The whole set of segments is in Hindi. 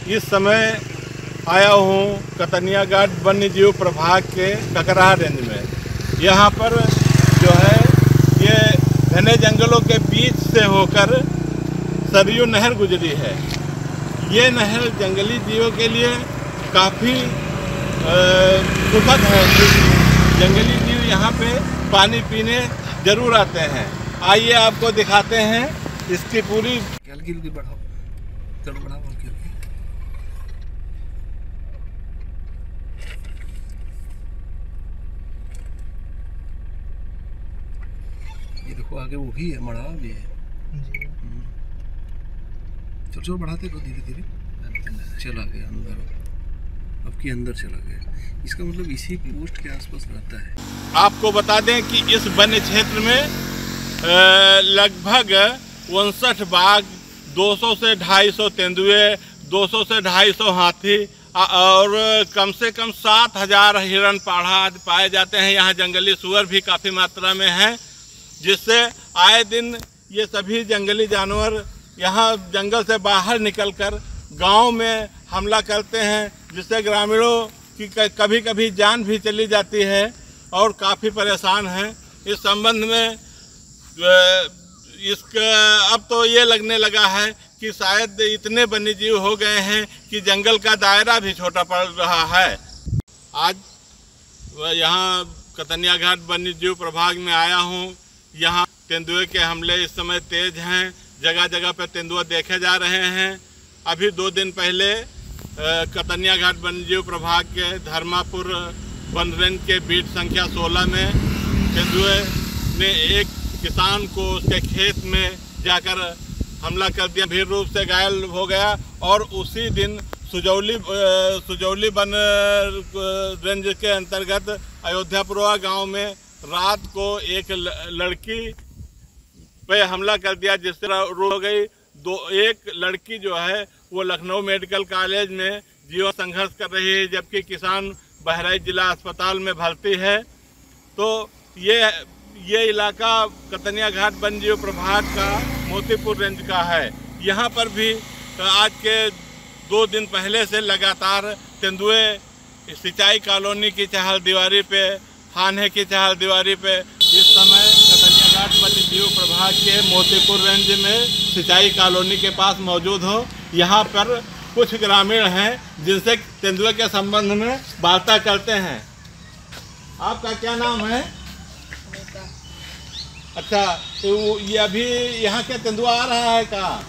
इस समय आया हूँ कतनिया घाट वन्य जीव प्रभाग के ककराहा रेंज में। यहाँ पर जो है ये घने जंगलों के बीच से होकर सरयू नहर गुजरी है। ये नहर जंगली जीवों के लिए काफ़ी सुखद है। जंगली जीव यहाँ पे पानी पीने जरूर आते हैं। आइए आपको दिखाते हैं इसकी पूरी। बढ़ाओ, चलो बढ़ाओ। ये देखो आगे वो भी है, मड़ा भी है। चलो चलो बढ़ाते रहो धीरे धीरे। चला गया अंदर, अब के अंदर चला गया। इसका मतलब इसी पोस्ट के आसपास रहता है। आपको बता दें कि इस वन्य क्षेत्र में लगभग 59 बाघ, 200 से 250 तेंदुए, 200 से 250 हाथी और कम से कम 7000 हिरण पाढ़ा पाए जाते हैं। यहाँ जंगली सूअर भी काफ़ी मात्रा में हैं, जिससे आए दिन ये सभी जंगली जानवर यहाँ जंगल से बाहर निकलकर गांव में हमला करते हैं, जिससे ग्रामीणों की कभी कभी जान भी चली जाती है और काफ़ी परेशान हैं। इस संबंध में इसका अब तो ये लगने लगा है कि शायद इतने वन्यजीव हो गए हैं कि जंगल का दायरा भी छोटा पड़ रहा है। आज यहाँ कतनिया घाट वन्यजीव प्रभाग में आया हूँ। यहाँ तेंदुए के हमले इस समय तेज हैं, जगह जगह पर तेंदुआ देखे जा रहे हैं। अभी 2 दिन पहले कतनिया घाट वन्यजीव प्रभाग के धर्मापुर वन रेंज के बीट संख्या 16 में तेंदुए ने एक किसान को उसके खेत में जाकर हमला कर दिया, गंभीर रूप से घायल हो गया। और उसी दिन सुजौली वन रेंज के अंतर्गत अयोध्यापुरवा गांव में रात को एक लड़की पे हमला कर दिया, जिससे रो गई। एक लड़की जो है वो लखनऊ मेडिकल कॉलेज में जीवन संघर्ष कर रही है, जबकि किसान बहराइच जिला अस्पताल में भर्ती है। तो ये इलाका कतनिया घाट वन्यजीव प्रभाग का मोतीपुर रेंज का है। यहाँ पर भी आज के 2 दिन पहले से लगातार तेंदुए सिंचाई कॉलोनी की चहल दीवारी पे, थाने की चहल दीवारी पे, इस समय कतनिया घाट वन्यजीव प्रभाग के मोतीपुर रेंज में सिंचाई कॉलोनी के पास मौजूद हो। यहाँ पर कुछ ग्रामीण हैं जिनसे तेंदुए के संबंध में वार्ता करते हैं। आपका क्या नाम है? अच्छा, तो ये अभी यहाँ के तेंदुआ आ रहा है कहाँ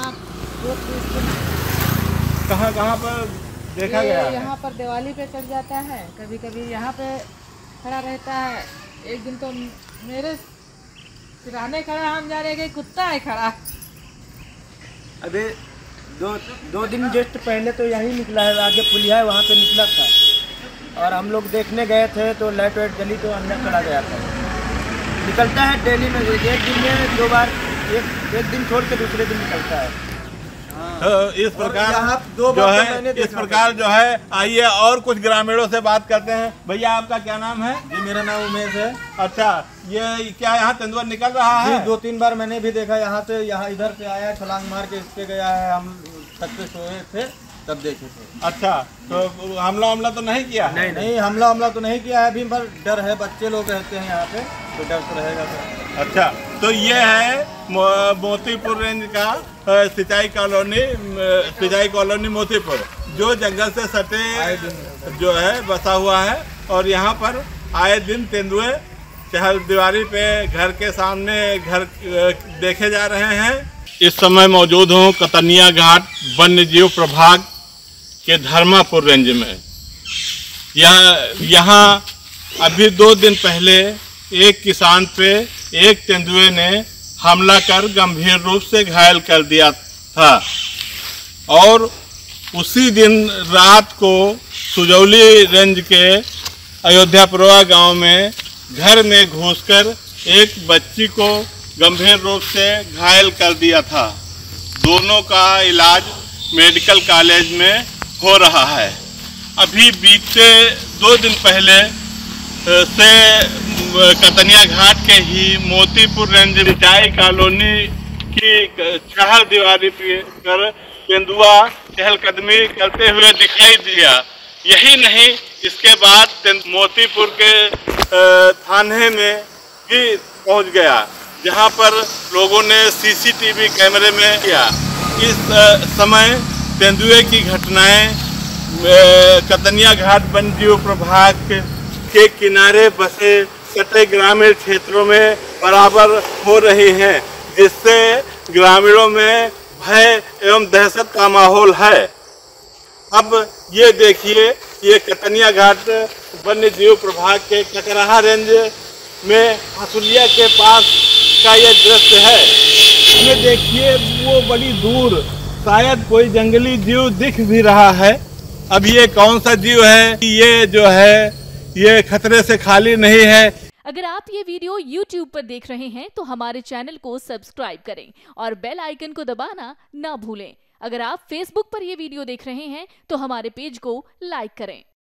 कहाँ पर देखा गया है? यहाँ पर दिवाली पे चढ़ जाता है, कभी कभी यहाँ पे खड़ा रहता है। एक दिन तो मेरे सिराने खड़ा, हम जा रहे कि कुत्ता है खड़ा। अबे दो दिन जस्ट पहले तो यहीं निकला है, आगे पुलिया है वहाँ पे निकला था और हम लोग देखने गए थे तो लाइट वाइट जली तो अंदर चला गया था। निकलता है डेली में, एक दिन में 2 बार, एक दिन छोड़ के दूसरे दिन निकलता है। तो इस प्रकार जो है आइए और कुछ ग्रामीणों से बात करते हैं। भैया आपका क्या नाम है? जी मेरा नाम उमेश है। अच्छा, ये क्या यहाँ तेंदुआ निकल रहा है? 2-3 बार मैंने भी देखा। यहाँ से इधर से आया, छलांग मार के इसके गया है। हम छत पे सोए थे तब देखे थे। अच्छा, तो हमला तो नहीं किया? नहीं, हमला तो नहीं किया है अभी, पर डर है। बच्चे लोग रहते हैं यहाँ पे तो डर तो रहेगा सर। अच्छा, तो ये है मोतीपुर रेंज का सिंचाई कॉलोनी मोतीपुर, जो जंगल से सटे जो है बसा हुआ है। और यहाँ पर आए दिन तेंदुए चहल दीवारी पे घर के सामने देखे जा रहे हैं। इस समय मौजूद हूँ कतनिया घाट वन्यजीव प्रभाग के धर्मापुर रेंज में। यहाँ अभी 2 दिन पहले एक किसान पे एक तेंदुए ने हमला कर गंभीर रूप से घायल कर दिया था। और उसी दिन रात को सुजौली रेंज के अयोध्यापुरवा गांव में घर में घुसकर एक बच्ची को गंभीर रूप से घायल कर दिया था। दोनों का इलाज मेडिकल कॉलेज में हो रहा है। अभी बीते 2 दिन पहले से कतनिया घाट के ही मोतीपुर रेंज सिंचाई कॉलोनी की चहल दीवारी पर तेंदुआ चहलकदमी करते हुए दिखाई दिया। यही नहीं, इसके बाद मोतीपुर के थाने में भी पहुंच गया, जहां पर लोगों ने सीसीटीवी कैमरे में किया। इस समय तेंदुए की घटनाएं कतनिया घाट वन्यजीव प्रभाग के किनारे बसे कटे ग्रामीण क्षेत्रों में बराबर हो रही हैं, जिससे ग्रामीणों में भय एवं दहशत का माहौल है। अब ये देखिए, ये कतनिया घाट वन्य जीव प्रभाग के ककराहा रेंज में हसुलिया के पास का ये दृश्य है। ये देखिए, वो बड़ी दूर शायद कोई जंगली जीव दिख भी रहा है। अब ये कौन सा जीव है, ये जो है ये खतरे से खाली नहीं है। अगर आप ये वीडियो YouTube पर देख रहे हैं तो हमारे चैनल को सब्सक्राइब करें और बेल आइकन को दबाना ना भूलें। अगर आप Facebook पर ये वीडियो देख रहे हैं तो हमारे पेज को लाइक करें।